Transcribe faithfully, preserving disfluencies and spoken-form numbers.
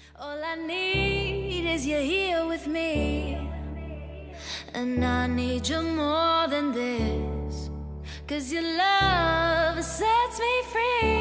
All I need is you here with me, and I need you more than this, 'cause your love sets me free.